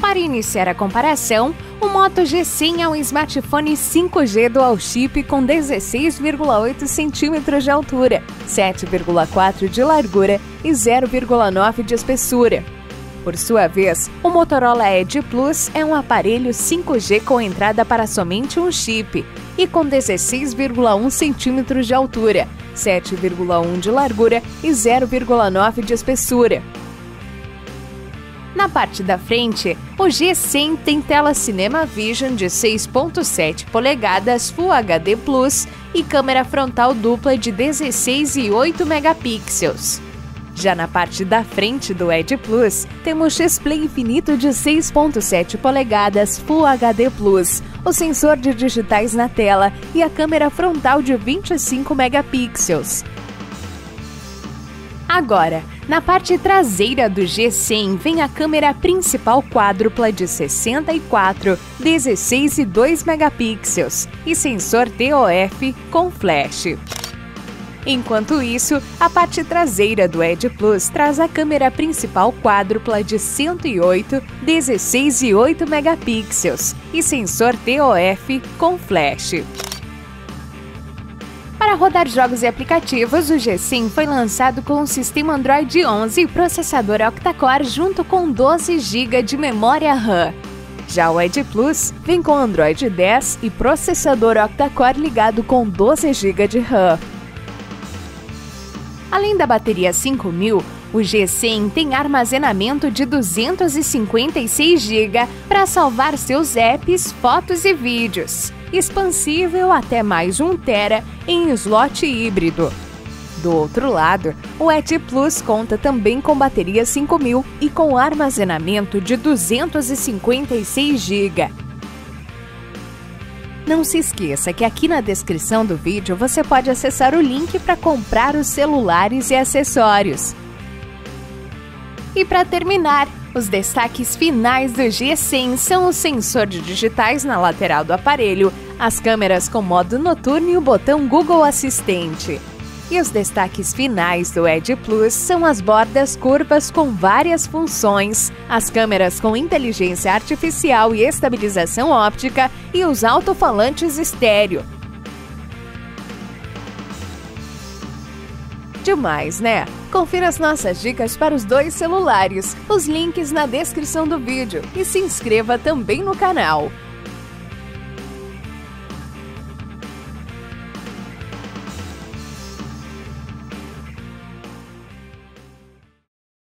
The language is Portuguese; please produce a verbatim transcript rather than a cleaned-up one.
Para iniciar a comparação, o Moto G cem é um smartphone cinco G dual chip com dezesseis vírgula oito centímetros de altura, sete vírgula quatro de largura e zero vírgula nove de espessura. Por sua vez, o Motorola Edge Plus é um aparelho cinco G com entrada para somente um chip e com dezesseis vírgula um centímetros de altura, sete vírgula um de largura e zero vírgula nove de espessura. Na parte da frente, o G cem tem tela Cinema Vision de seis vírgula sete polegadas Full H D Plus e câmera frontal dupla de dezesseis e oito megapixels. Já na parte da frente do Edge Plus, temos display infinito de seis vírgula sete polegadas Full H D Plus, o sensor de digitais na tela e a câmera frontal de vinte e cinco megapixels. Agora, na parte traseira do G cem vem a câmera principal quádrupla de sessenta e quatro, dezesseis e dois megapixels e sensor T O F com flash. Enquanto isso, a parte traseira do Edge Plus traz a câmera principal quádrupla de cento e oito, dezesseis e oito megapixels e sensor T O F com flash. Para rodar jogos e aplicativos, o G cem foi lançado com o sistema Android onze e processador octa-core junto com doze gigas de memória RAM. Já o Edge Plus vem com Android dez e processador octa-core ligado com doze gigas de RAM. Além da bateria cinco mil, o G cem tem armazenamento de duzentos e cinquenta e seis gigas para salvar seus apps, fotos e vídeos. Expansível até mais um tera em slot híbrido. Do outro lado, o Edge Plus conta também com bateria cinco mil e com armazenamento de duzentos e cinquenta e seis gigas. Não se esqueça que aqui na descrição do vídeo você pode acessar o link para comprar os celulares e acessórios. E para terminar, os destaques finais do G cem são o sensor de digitais na lateral do aparelho, as câmeras com modo noturno e o botão Google Assistente. E os destaques finais do Edge Plus são as bordas curvas com várias funções, as câmeras com inteligência artificial e estabilização óptica e os alto-falantes estéreo. Demais, né? Confira as nossas dicas para os dois celulares, os links na descrição do vídeo e se inscreva também no canal.